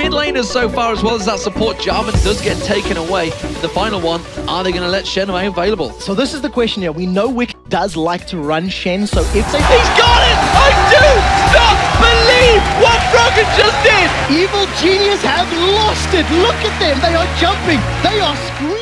mid laners so far, as well as that support. Jarvan does get taken away. The final one, are they going to let Shen available? So this is the question here. We know Wick does like to run Shen, so if they... He's got it! I do not believe what Froggen just did! Evil Genius have lost it. Look at them. They are jumping. They are screaming.